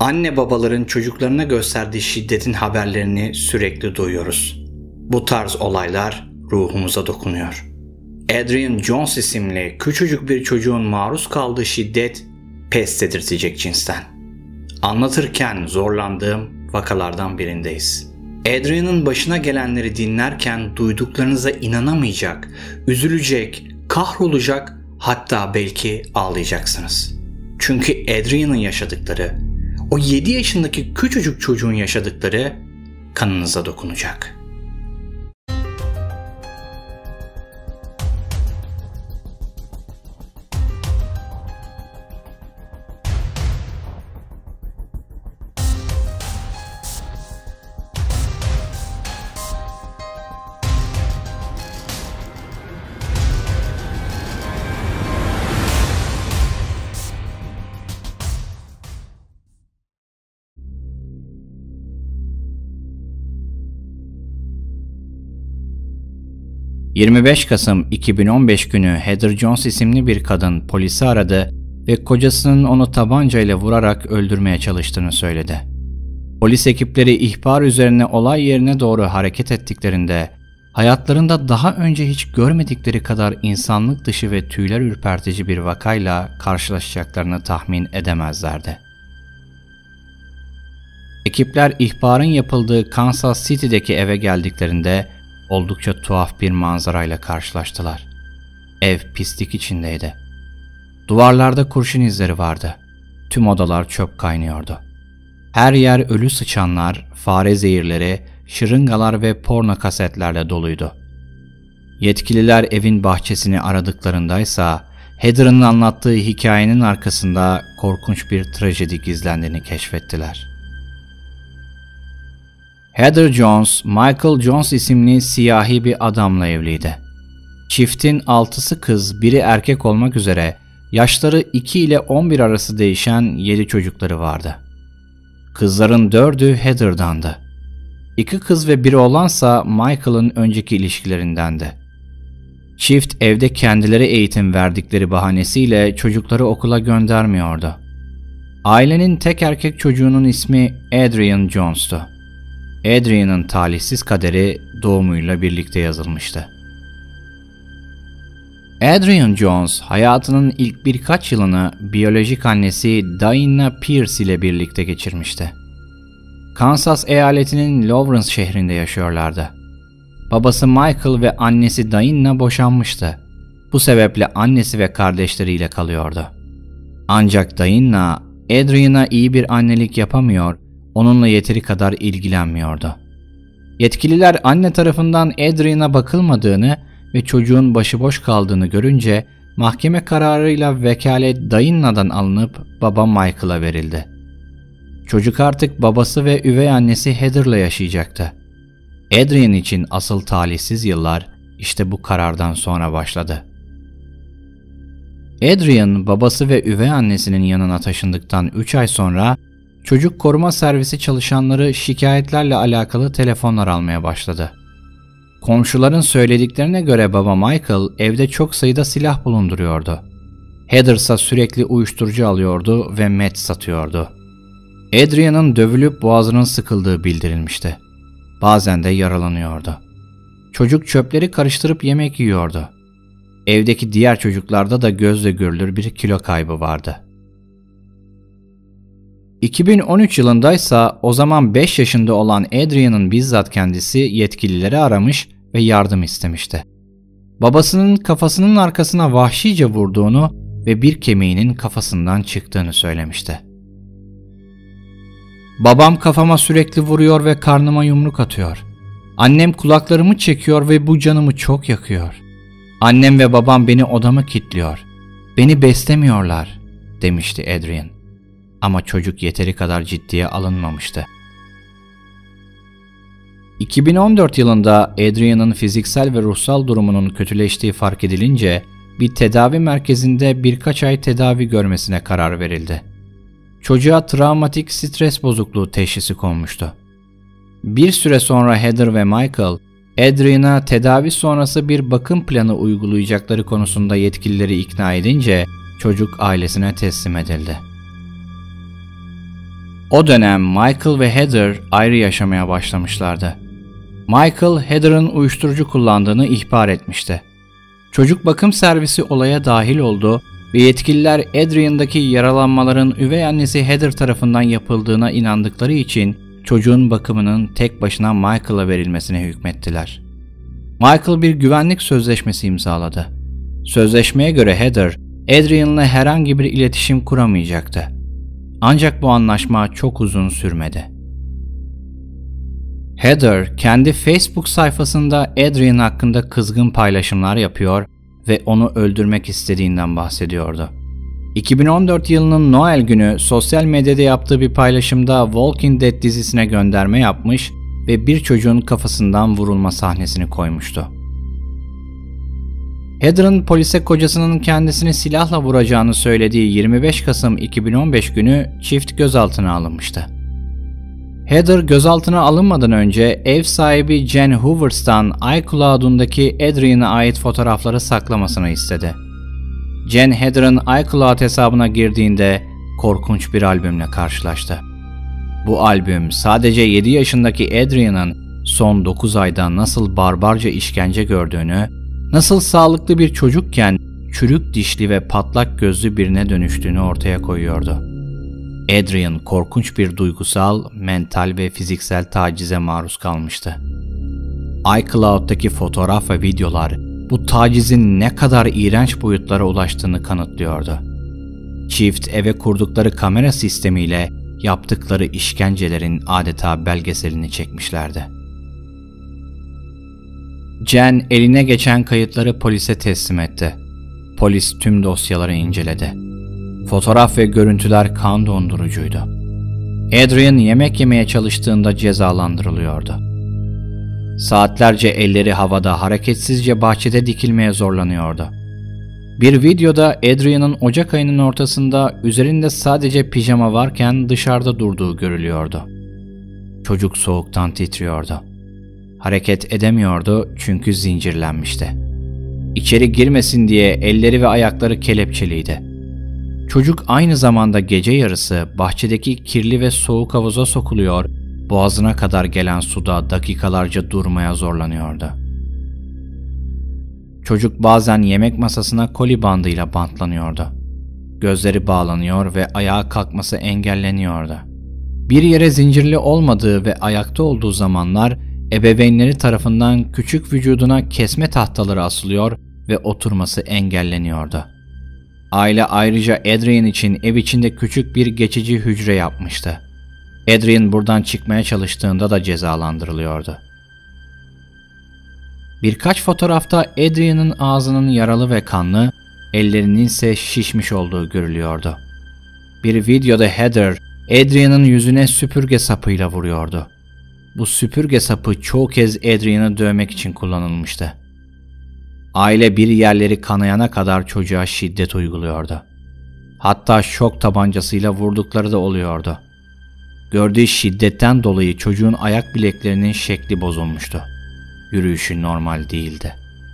Anne babaların çocuklarına gösterdiği şiddetin haberlerini sürekli duyuyoruz. Bu tarz olaylar ruhumuza dokunuyor. Adrian Jones isimli küçücük bir çocuğun maruz kaldığı şiddet pes dedirtecek cinsten. Anlatırken zorlandığım vakalardan birindeyiz. Adrian'ın başına gelenleri dinlerken duyduklarınıza inanamayacak, üzülecek, kahrolacak, hatta belki ağlayacaksınız. Çünkü Adrian'ın yaşadıkları, o 7 yaşındaki küçücük çocuğun yaşadıkları kanınıza dokunacak. ...25 Kasım 2015 günü Heather Jones isimli bir kadın polisi aradı ve kocasının onu tabancayla vurarak öldürmeye çalıştığını söyledi. Polis ekipleri ihbar üzerine olay yerine doğru hareket ettiklerinde hayatlarında daha önce hiç görmedikleri kadar insanlık dışı ve tüyler ürpertici bir vakayla karşılaşacaklarını tahmin edemezlerdi. Ekipler ihbarın yapıldığı Kansas City'deki eve geldiklerinde oldukça tuhaf bir manzarayla karşılaştılar. Ev pislik içindeydi. Duvarlarda kurşun izleri vardı. Tüm odalar çöp kaynıyordu. Her yer ölü sıçanlar, fare zehirleri, şırıngalar ve porno kasetlerle doluydu. Yetkililer evin bahçesini aradıklarındaysa Heather'ın anlattığı hikayenin arkasında korkunç bir trajedi gizlendiğini keşfettiler. Heather Jones, Michael Jones isimli siyahi bir adamla evliydi. Çiftin 6'sı kız, biri erkek olmak üzere yaşları 2 ile 11 arası değişen 7 çocukları vardı. Kızların 4'ü Heather'dandı. 2 kız ve 1 oğlansa Michael'ın önceki ilişkilerindendi. Çift evde kendileri eğitim verdikleri bahanesiyle çocukları okula göndermiyordu. Ailenin tek erkek çocuğunun ismi Adrian Jones'tu. Adrian'ın talihsiz kaderi doğumuyla birlikte yazılmıştı. Adrian Jones hayatının ilk birkaç yılını biyolojik annesi Diana Pierce ile birlikte geçirmişti. Kansas eyaletinin Lawrence şehrinde yaşıyorlardı. Babası Michael ve annesi Diana boşanmıştı. Bu sebeple annesi ve kardeşleriyle kalıyordu. Ancak Diana, Adrian'a iyi bir annelik yapamıyor, onunla yeteri kadar ilgilenmiyordu. Yetkililer anne tarafından Adrian'a bakılmadığını ve çocuğun başıboş kaldığını görünce mahkeme kararıyla vekalet Diana'dan alınıp baba Michael'a verildi. Çocuk artık babası ve üvey annesi Heather'la yaşayacaktı. Adrian için asıl talihsiz yıllar işte bu karardan sonra başladı. Adrian babası ve üvey annesinin yanına taşındıktan 3 ay sonra çocuk koruma servisi çalışanları şikayetlerle alakalı telefonlar almaya başladı. Komşuların söylediklerine göre baba Michael evde çok sayıda silah bulunduruyordu. Heather ise sürekli uyuşturucu alıyordu ve meth satıyordu. Adrian'ın dövülüp boğazının sıkıldığı bildirilmişti. Bazen de yaralanıyordu. Çocuk çöpleri karıştırıp yemek yiyordu. Evdeki diğer çocuklarda da gözle görülür bir kilo kaybı vardı. 2013 yılındaysa o zaman 5 yaşında olan Adrian'ın bizzat kendisi yetkilileri aramış ve yardım istemişti. Babasının kafasının arkasına vahşice vurduğunu ve bir kemiğinin kafasından çıktığını söylemişti. Babam kafama sürekli vuruyor ve karnıma yumruk atıyor. Annem kulaklarımı çekiyor ve bu canımı çok yakıyor. Annem ve babam beni odama kilitliyor. Beni beslemiyorlar, demişti Adrian. Ama çocuk yeteri kadar ciddiye alınmamıştı. 2014 yılında Adrian'ın fiziksel ve ruhsal durumunun kötüleştiği fark edilince bir tedavi merkezinde birkaç ay tedavi görmesine karar verildi. Çocuğa travmatik stres bozukluğu teşhisi konmuştu. Bir süre sonra Heather ve Michael, Adrian'a tedavi sonrası bir bakım planı uygulayacakları konusunda yetkilileri ikna edince çocuk ailesine teslim edildi. O dönem Michael ve Heather ayrı yaşamaya başlamışlardı. Michael, Heather'ın uyuşturucu kullandığını ihbar etmişti. Çocuk bakım servisi olaya dahil oldu ve yetkililer Adrian'daki yaralanmaların üvey annesi Heather tarafından yapıldığına inandıkları için çocuğun bakımının tek başına Michael'a verilmesine hükmettiler. Michael bir güvenlik sözleşmesi imzaladı. Sözleşmeye göre Heather, Adrian'la herhangi bir iletişim kuramayacaktı. Ancak bu anlaşma çok uzun sürmedi. Heather, kendi Facebook sayfasında Adrian hakkında kızgın paylaşımlar yapıyor ve onu öldürmek istediğinden bahsediyordu. 2014 yılının Noel günü sosyal medyada yaptığı bir paylaşımda Walking Dead dizisine gönderme yapmış ve bir çocuğun kafasından vurulma sahnesini koymuştu. Heather'ın polise kocasının kendisini silahla vuracağını söylediği 25 Kasım 2015 günü çift gözaltına alınmıştı. Heather gözaltına alınmadan önce ev sahibi Jen Hoovers'tan iCloud'undaki Adrian'a ait fotoğrafları saklamasını istedi. Jen, Heather'ın iCloud hesabına girdiğinde korkunç bir albümle karşılaştı. Bu albüm sadece 7 yaşındaki Adrian'ın son 9 ayda nasıl barbarca işkence gördüğünü, nasıl sağlıklı bir çocukken çürük dişli ve patlak gözlü birine dönüştüğünü ortaya koyuyordu. Adrian korkunç bir duygusal, mental ve fiziksel tacize maruz kalmıştı. iCloud'daki fotoğraf ve videolar bu tacizin ne kadar iğrenç boyutlara ulaştığını kanıtlıyordu. Çift eve kurdukları kamera sistemiyle yaptıkları işkencelerin adeta belgeselini çekmişlerdi. Jen eline geçen kayıtları polise teslim etti. Polis tüm dosyaları inceledi. Fotoğraf ve görüntüler kan dondurucuydu. Adrian yemek yemeye çalıştığında cezalandırılıyordu. Saatlerce elleri havada hareketsizce bahçede dikilmeye zorlanıyordu. Bir videoda Adrian'ın Ocak ayının ortasında üzerinde sadece pijama varken dışarıda durduğu görülüyordu. Çocuk soğuktan titriyordu. Hareket edemiyordu çünkü zincirlenmişti. İçeri girmesin diye elleri ve ayakları kelepçeliydi. Çocuk aynı zamanda gece yarısı bahçedeki kirli ve soğuk havuza sokuluyor, boğazına kadar gelen suda dakikalarca durmaya zorlanıyordu. Çocuk bazen yemek masasına koli bandıyla bantlanıyordu. Gözleri bağlanıyor ve ayağa kalkması engelleniyordu. Bir yere zincirli olmadığı ve ayakta olduğu zamanlar ebeveynleri tarafından küçük vücuduna kesme tahtaları asılıyor ve oturması engelleniyordu. Aile ayrıca Adrian için ev içinde küçük bir geçici hücre yapmıştı. Adrian buradan çıkmaya çalıştığında da cezalandırılıyordu. Birkaç fotoğrafta Adrian'ın ağzının yaralı ve kanlı, ellerinin ise şişmiş olduğu görülüyordu. Bir videoda Heather, Adrian'ın yüzüne süpürge sapıyla vuruyordu. Bu süpürge sapı çoğu kez Adrian'ı dövmek için kullanılmıştı. Aile bir yerleri kanayana kadar çocuğa şiddet uyguluyordu. Hatta şok tabancasıyla vurdukları da oluyordu. Gördüğü şiddetten dolayı çocuğun ayak bileklerinin şekli bozulmuştu. Yürüyüşü normal değildi.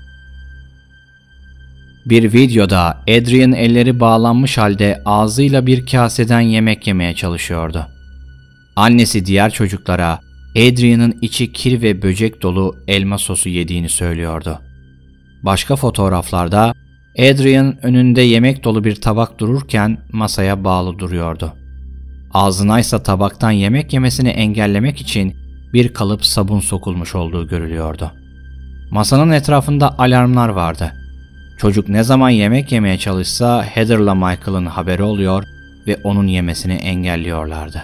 Bir videoda Adrian elleri bağlanmış halde ağzıyla bir kaseden yemek yemeye çalışıyordu. Annesi diğer çocuklara Adrian'ın içi kir ve böcek dolu elma sosu yediğini söylüyordu. Başka fotoğraflarda Adrian önünde yemek dolu bir tabak dururken masaya bağlı duruyordu. Ağzınaysa tabaktan yemek yemesini engellemek için bir kalıp sabun sokulmuş olduğu görülüyordu. Masanın etrafında alarmlar vardı. Çocuk ne zaman yemek yemeye çalışsa Heather'la Michael'ın haberi oluyor ve onun yemesini engelliyorlardı.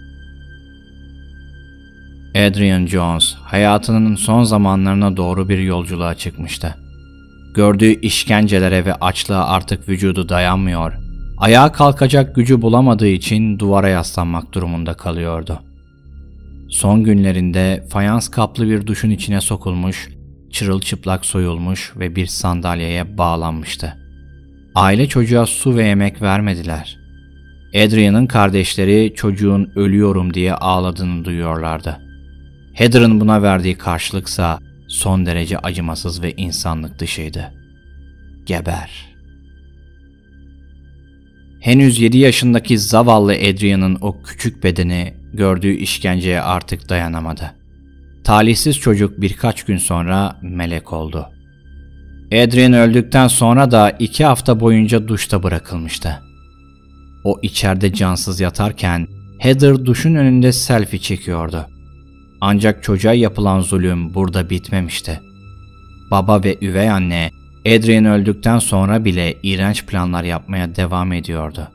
Adrian Jones hayatının son zamanlarına doğru bir yolculuğa çıkmıştı. Gördüğü işkencelere ve açlığa artık vücudu dayanmıyor, ayağa kalkacak gücü bulamadığı için duvara yaslanmak durumunda kalıyordu. Son günlerinde fayans kaplı bir duşun içine sokulmuş, çırılçıplak soyulmuş ve bir sandalyeye bağlanmıştı. Aile çocuğa su ve yemek vermediler. Adrian'ın kardeşleri çocuğun ölüyorum diye ağladığını duyuyorlardı. Heather'ın buna verdiği karşılıksa son derece acımasız ve insanlık dışıydı. Geber. Henüz 7 yaşındaki zavallı Adrian'ın o küçük bedeni gördüğü işkenceye artık dayanamadı. Talihsiz çocuk birkaç gün sonra melek oldu. Adrian öldükten sonra da 2 hafta boyunca duşta bırakılmıştı. O içeride cansız yatarken Heather duşun önünde selfie çekiyordu. Ancak çocuğa yapılan zulüm burada bitmemişti. Baba ve üvey anne Adrian öldükten sonra bile iğrenç planlar yapmaya devam ediyordu.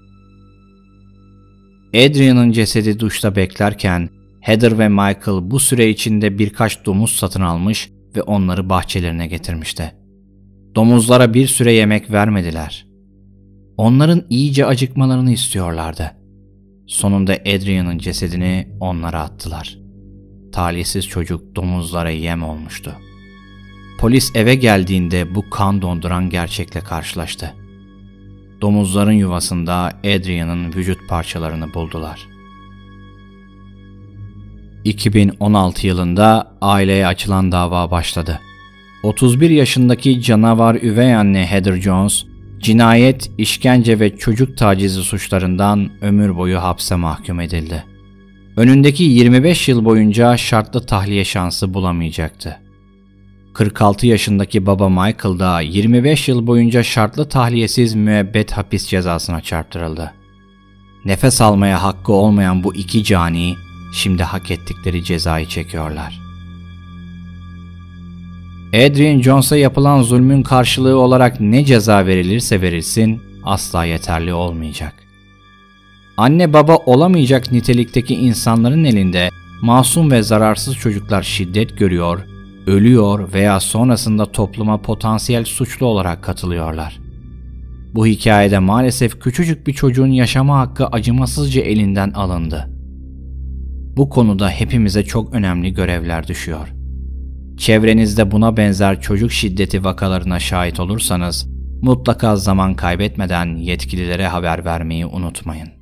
Adrian'ın cesedi duşta beklerken Heather ve Michael bu süre içinde birkaç domuz satın almış ve onları bahçelerine getirmişti. Domuzlara bir süre yemek vermediler. Onların iyice acıkmalarını istiyorlardı. Sonunda Adrian'ın cesedini onlara attılar. Talihsiz çocuk domuzlara yem olmuştu. Polis eve geldiğinde bu kan donduran gerçekle karşılaştı. Domuzların yuvasında Adrian'ın vücut parçalarını buldular. 2016 yılında aileye açılan dava başladı. 31 yaşındaki canavar üvey anne Heather Jones, cinayet, işkence ve çocuk tacizi suçlarından ömür boyu hapse mahkum edildi. Önündeki 25 yıl boyunca şartlı tahliye şansı bulamayacaktı. 46 yaşındaki baba Michael da 25 yıl boyunca şartlı tahliyesiz müebbet hapis cezasına çarptırıldı. Nefes almaya hakkı olmayan bu iki cani şimdi hak ettikleri cezayı çekiyorlar. Adrian Jones'a yapılan zulmün karşılığı olarak ne ceza verilirse verilsin asla yeterli olmayacak. Anne baba olamayacak nitelikteki insanların elinde masum ve zararsız çocuklar şiddet görüyor, ölüyor veya sonrasında topluma potansiyel suçlu olarak katılıyorlar. Bu hikayede maalesef küçücük bir çocuğun yaşama hakkı acımasızca elinden alındı. Bu konuda hepimize çok önemli görevler düşüyor. Çevrenizde buna benzer çocuk şiddeti vakalarına şahit olursanız mutlaka zaman kaybetmeden yetkililere haber vermeyi unutmayın.